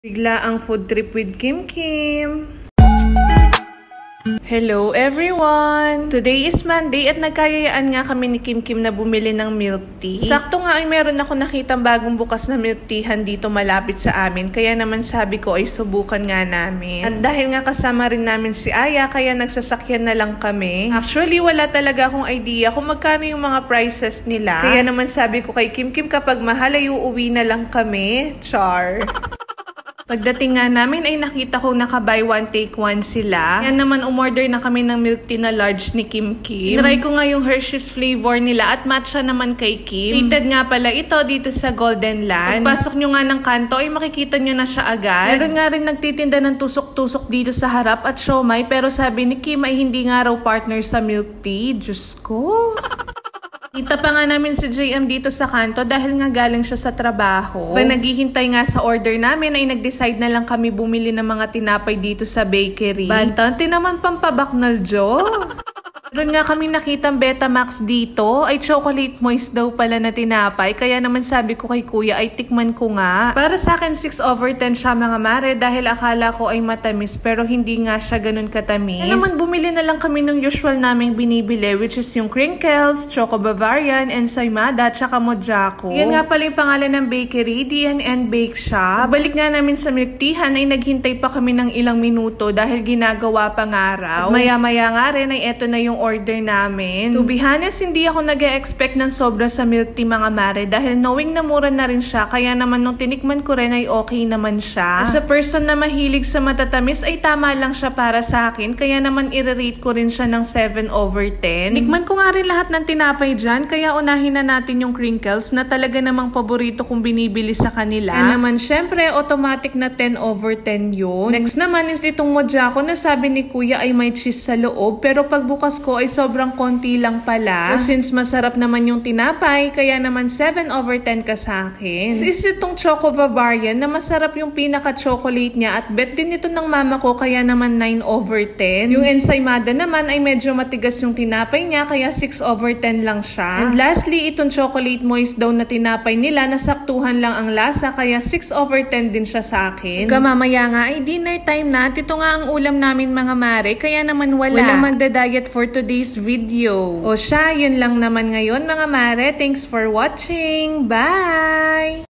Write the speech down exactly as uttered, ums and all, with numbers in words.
Bigla ang food trip with Kim Kim. Hello everyone! Today is Monday at nagkayayaan nga kami ni Kim Kim na bumili ng milk tea. Sakto nga ay meron ako nakitang bagong bukas na milk teahan dito malapit sa amin. Kaya naman sabi ko ay subukan nga namin. At dahil nga kasama rin namin si Aya, kaya nagsasakyan na lang kami. Actually, wala talaga akong idea kung magkano yung mga prices nila. Kaya naman sabi ko kay Kim Kim, kapag mahal ay uuwi na lang kami. Char! Pagdating nga namin ay nakita ko naka buy one take one sila. Yan naman umorder na kami ng milk tea na large ni Kim Kim. Try ko nga yung Hershey's flavor nila at matcha naman kay Kim. Rated nga pala ito dito sa Golden Land. Pagpasok nyo nga ng kanto ay makikita nyo na siya agad. Meron nga rin nagtitinda ng tusok-tusok dito sa harap at siomai, pero sabi ni Kim ay hindi nga raw partner sa milk tea. Diyos ko! Kita pa nga namin si J M dito sa kanto dahil nga galing siya sa trabaho. Pag naghihintay nga sa order namin ay nag-decide na lang kami bumili ng mga tinapay dito sa bakery. Bantante naman pampabaknal, Jo. Meron nga kami nakitang Betamax dito, ay chocolate moist daw pala na tinapay, kaya naman sabi ko kay kuya ay tikman ko nga. Para sa akin six over ten siya mga mare dahil akala ko ay matamis pero hindi nga siya ganun katamis. Kaya naman bumili na lang kami ng usual naming binibili, which is yung crinkles, Choco Bavarian, and Saimada, tsaka Mojako. Yan nga pala yung pangalan ng bakery, D and N Bake Shop. Balik nga namin sa milk teahan ay naghintay pa kami ng ilang minuto dahil ginagawa pa nga raw. At maya-maya nga rin ay eto na yung order namin. To be honest, hindi ako nag-e-expect ng sobra sa milk tea mga mare dahil knowing na mura na rin siya, kaya naman nung tinikman ko rin ay okay naman siya. As a person na mahilig sa matatamis ay tama lang siya para sa akin, kaya naman i-rate ko rin siya ng seven over ten. Tikman ko nga rin lahat ng tinapay dyan, kaya unahin na natin yung crinkles na talaga namang paborito kong binibili sa kanila. Kaya naman syempre automatic na ten over ten yun. Next naman is itong Mojako na sabi ni kuya ay may cheese sa loob, pero pagbukas ko ay sobrang konti lang pala. So, since masarap naman yung tinapay, kaya naman seven over ten ka sa akin. Is itong Choco Bavarian na masarap yung pinaka-chocolate niya at bet din ito ng mama ko, kaya naman nine over ten. Yung Ensaymada naman ay medyo matigas yung tinapay niya, kaya six over ten lang siya. And lastly, itong chocolate moist daw na tinapay nila, nasaktuhan lang ang lasa, kaya six over ten din siya sa akin. Kamamaya nga ay dinner time na. Ito nga ang ulam namin mga mare, kaya naman wala. Walang magda-diet for today's video. O siya, yun lang naman ngayon mga mare. Thanks for watching. Bye!